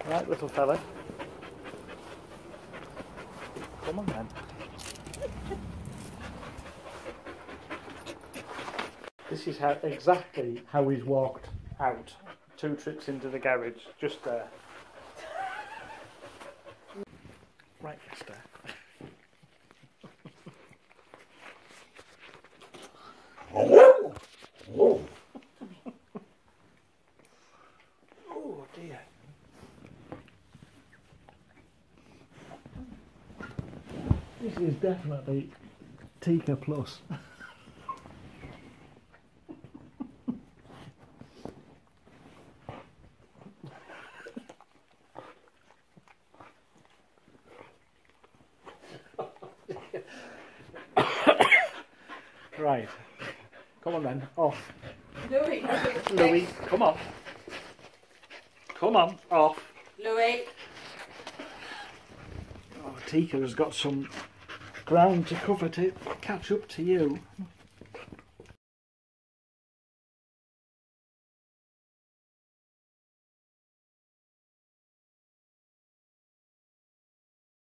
Right, little fella. Come on then. This is exactly how he's walked out. 2 trips into the garage, just there. Right, mister. Oh dear. This is definitely Tika Plus. Right, come on then, off. Louie, Louie, come on. Come on, off. Louie. Oh, Tika has got some ground to cover to catch up to you.